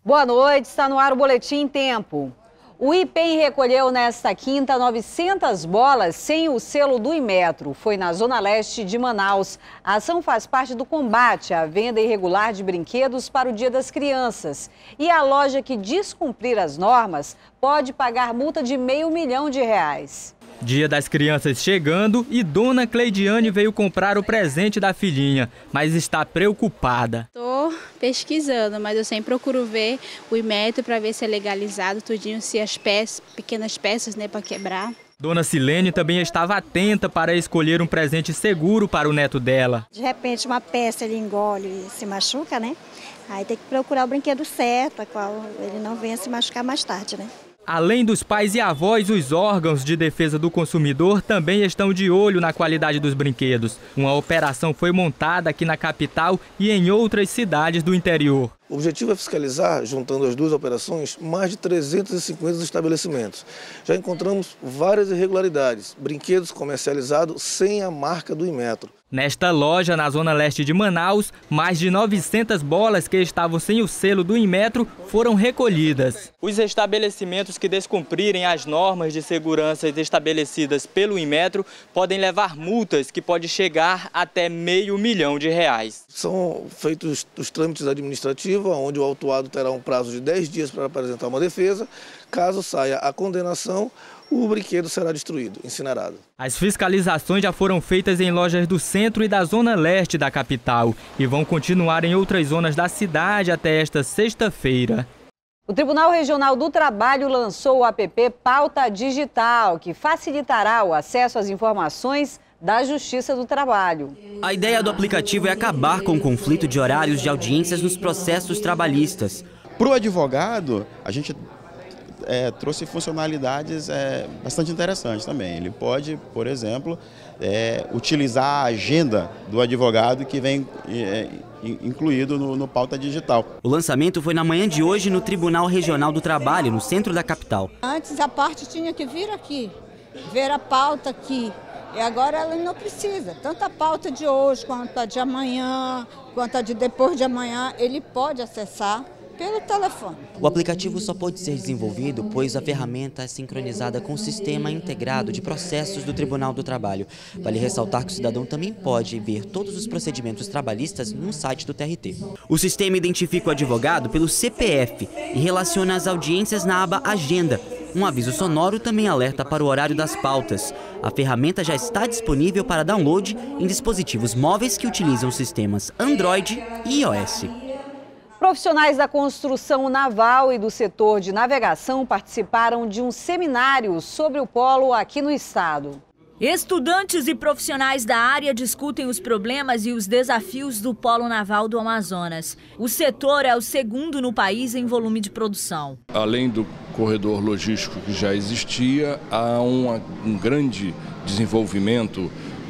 Boa noite, está no ar o Boletim em Tempo. O IPEM recolheu nesta quinta 900 bolas sem o selo do Inmetro. Foi na zona leste de Manaus. A ação faz parte do combate à venda irregular de brinquedos para o Dia das Crianças. E a loja que descumprir as normas pode pagar multa de R$500 mil. Dia das Crianças chegando e Dona Cleidiane veio comprar o presente da filhinha, mas está preocupada. Estou pesquisando, mas eu sempre procuro ver o Inmetro para ver se é legalizado tudinho, se as pequenas peças, para quebrar. Dona Silene também estava atenta para escolher um presente seguro para o neto dela. De repente uma peça ele engole e se machuca, né? Aí tem que procurar o brinquedo certo, para qual ele não venha se machucar mais tarde, né? Além dos pais e avós, os órgãos de defesa do consumidor também estão de olho na qualidade dos brinquedos. Uma operação foi montada aqui na capital e em outras cidades do interior. O objetivo é fiscalizar, juntando as duas operações, mais de 350 estabelecimentos. Já encontramos várias irregularidades, brinquedos comercializados sem a marca do Inmetro. Nesta loja, na zona leste de Manaus, mais de 900 bolas que estavam sem o selo do Inmetro foram recolhidas. Os estabelecimentos que descumprirem as normas de segurança estabelecidas pelo Inmetro podem levar multas que podem chegar até R$500 mil. São feitos os trâmites administrativos, onde o autuado terá um prazo de 10 dias para apresentar uma defesa. Caso saia a condenação, o brinquedo será destruído, incinerado. As fiscalizações já foram feitas em lojas do centro e da zona leste da capital e vão continuar em outras zonas da cidade até esta sexta-feira. O Tribunal Regional do Trabalho lançou o app Pauta Digital, que facilitará o acesso às informações da Justiça do Trabalho. A ideia do aplicativo é acabar com o conflito de horários de audiências nos processos trabalhistas. Para o advogado, a gente trouxe funcionalidades bastante interessantes também. Ele pode, por exemplo, utilizar a agenda do advogado que vem incluído no Pauta Digital. O lançamento foi na manhã de hoje no Tribunal Regional do Trabalho, no centro da capital. Antes a parte tinha que vir aqui, ver a pauta aqui. E agora ela não precisa, tanto a pauta de hoje, quanto a de amanhã, quanto a de depois de amanhã, ele pode acessar pelo telefone. O aplicativo só pode ser desenvolvido pois a ferramenta é sincronizada com o sistema integrado de processos do Tribunal do Trabalho. Vale ressaltar que o cidadão também pode ver todos os procedimentos trabalhistas no site do TRT. O sistema identifica o advogado pelo CPF e relaciona as audiências na aba Agenda. Um aviso sonoro também alerta para o horário das pautas. A ferramenta já está disponível para download em dispositivos móveis que utilizam sistemas Android e iOS. Profissionais da construção naval e do setor de navegação participaram de um seminário sobre o polo aqui no estado. Estudantes e profissionais da área discutem os problemas e os desafios do polo naval do Amazonas. O setor é o segundo no país em volume de produção. Além do corredor logístico que já existia, há um grande desenvolvimento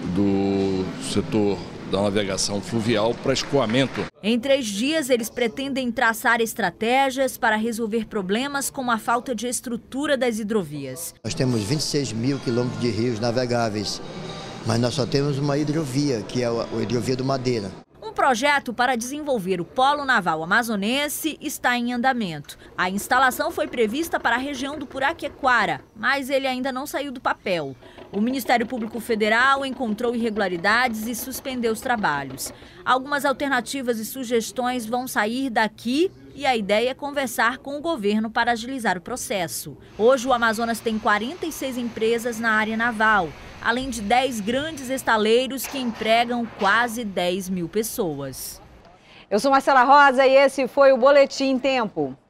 do setor da navegação fluvial para escoamento. Em 3 dias, eles pretendem traçar estratégias para resolver problemas como a falta de estrutura das hidrovias. Nós temos 26 mil quilômetros de rios navegáveis, mas nós só temos uma hidrovia, que é a hidrovia do Madeira. Um projeto para desenvolver o polo naval amazonense está em andamento. A instalação foi prevista para a região do Puraquequara, mas ele ainda não saiu do papel. O Ministério Público Federal encontrou irregularidades e suspendeu os trabalhos. Algumas alternativas e sugestões vão sair daqui e a ideia é conversar com o governo para agilizar o processo. Hoje o Amazonas tem 46 empresas na área naval, além de 10 grandes estaleiros que empregam quase 10 mil pessoas. Eu sou Marcela Rosa e esse foi o Boletim em Tempo.